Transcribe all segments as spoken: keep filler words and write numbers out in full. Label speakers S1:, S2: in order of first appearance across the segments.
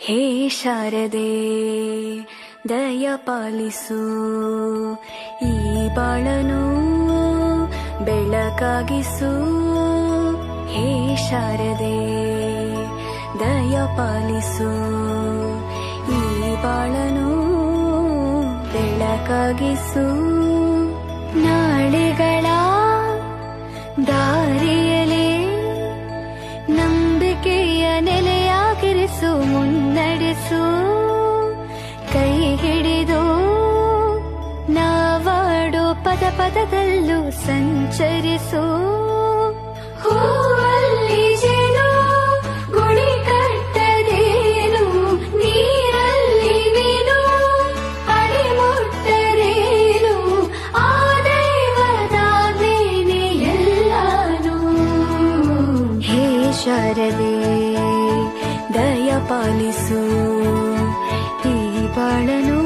S1: ಹೇ ಶಾರದೆ ದಯ ಪಾಲಿಸು, ಈ ಬಾಳನು ಬೆಳಕಾಗಿಸು. ಹೇ ಶಾರದೆ ದಯ ಪಾಲಿಸು, ಈ ಬಾಳನು ಬೆಳಕಾಗಿಸು. ನಾಳೆಗಳ ದಾರಿಯಲೇ ನಂಬಿಕೆಯ ನೆಲೆಯಾಗಿರಿಸು, ಮುನ್ನಡೆಸು. ಕೈ ಹಿಡಿದು ನಾವಾಡೋ ಪದ ಪದದಲ್ಲೂ ಸಂಚರಿಸು. ಹೂವಲ್ಲಿ ಜೇನು ಗುಡಿ ಕಟ್ಟದೇನು, ನೀರಲ್ಲಿ ಮೀನು ಅಡಿ ಮುಟ್ಟರೇನು, ಆ ದೈವದಾಜ್ಞೆನೇ ಎಲ್ಲಾನು. ಹೇ ಶಾರದೆ ದಯ ಪಾಲಿಸು, ಈ ಬಾಳನು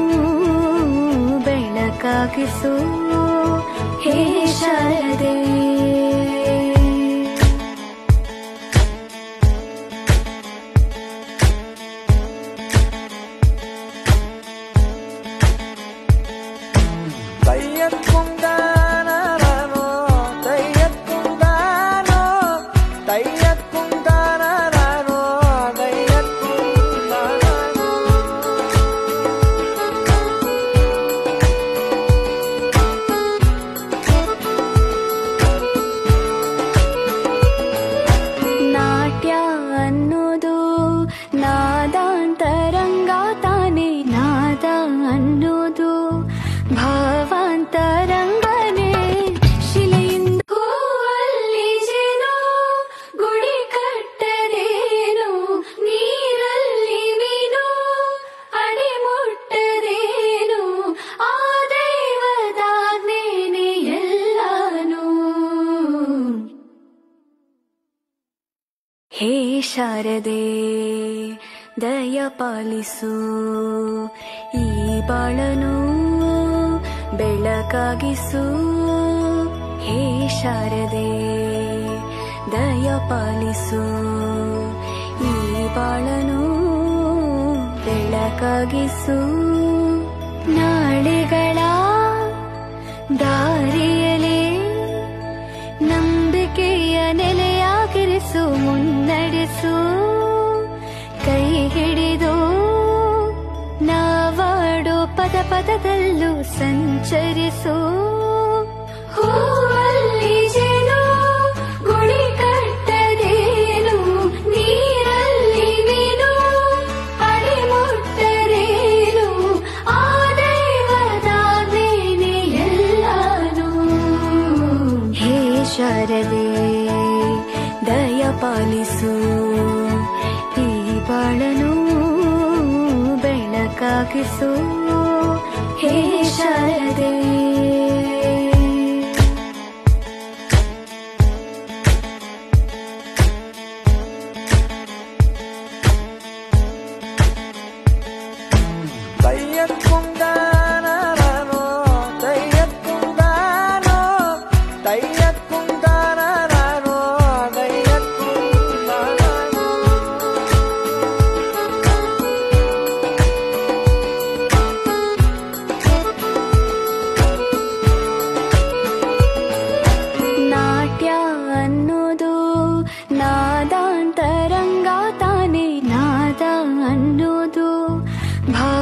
S1: ಬೆಳಕಾಗಿಸು. ಹೇ ಶಾರದೆ ಹೇ ಶಾರದೆ ದಯ ಪಾಲಿಸು, ಈ ಬಾಳನು ಬೆಳಕಾಗಿಸು. ಹೇ ಶಾರದೆ ದಯ ಪಾಲಿಸು, ಈ ಬಾಳನು ಬೆಳಕಾಗಿಸು. ನಾಳೆಗಳ ದಾರಿಯಲೇ ನಂಬಿಕೆಯ ನೆಲೆಯಾಗಿರಿಸು, ಮುನ್ನಡೆಸು. ಕೈ ಹಿಡಿದು ನಾವಾಡೋ ಪದ ಪದದಲ್ಲೂ ಸಂಚರಿಸು. ಹೂವಲ್ಲಿ ಜೇನು ಗುಡಿ ಕಟ್ಟದೇನು, ನೀರಲ್ಲಿ ಮೀನು ಅಡಿ ಮುಟ್ಟರೇನು, ಆ ದೈವದಾಜ್ಞೆನೇ ಎಲ್ಲಾನು. ಹೇ ಶಾರದೆ ದಯ ಪಾಲಿಸು, ಈ ಬಾಳನು ಬೆಳಕಾಗಿಸು. ಹೇ ಶಾರದೆ ನಾದಾಂತರಂಗ ತಾನೆ, ನಾದ ಅನ್ನೋದು ಭಾ